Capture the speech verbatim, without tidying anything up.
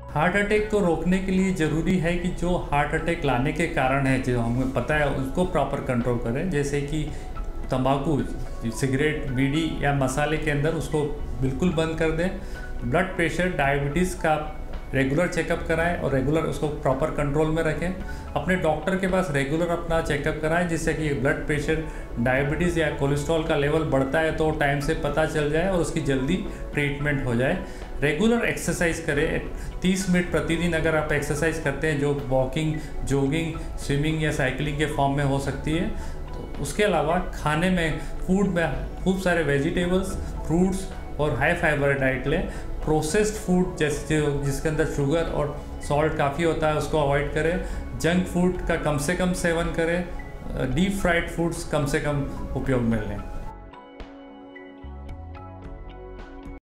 Heart attack को रोकने के लिए ज़रूरी है कि जो हार्ट अटैक लाने के कारण है, जो हमें पता है, उसको प्रॉपर कंट्रोल करें। जैसे कि तंबाकू, सिगरेट, बीड़ी या मसाले के अंदर उसको बिल्कुल बंद कर दें। ब्लड प्रेशर, डायबिटीज़ का रेगुलर चेकअप कराएं और रेगुलर उसको प्रॉपर कंट्रोल में रखें। अपने डॉक्टर के पास रेगुलर अपना चेकअप कराएं, जिससे कि ब्लड प्रेशर, डायबिटीज़ या कोलेस्ट्रॉल का लेवल बढ़ता है तो टाइम से पता चल जाए और उसकी जल्दी ट्रीटमेंट हो जाए। रेगुलर एक्सरसाइज करें। तीस मिनट प्रतिदिन अगर आप एक्सरसाइज करते हैं, जो वॉकिंग, जॉगिंग, स्विमिंग या साइकिलिंग के फॉर्म में हो सकती है, तो उसके अलावा खाने में, फूड में खूब सारे वेजिटेबल्स, फ्रूट्स और हाई फाइबर डाइट लें। प्रोसेस्ड फूड जैसे जिसके अंदर शुगर और सॉल्ट काफ़ी होता है, उसको अवॉइड करें। जंक फूड का कम से कम सेवन करें। डीप फ्राइड फूड्स कम से कम उपयोग में लें।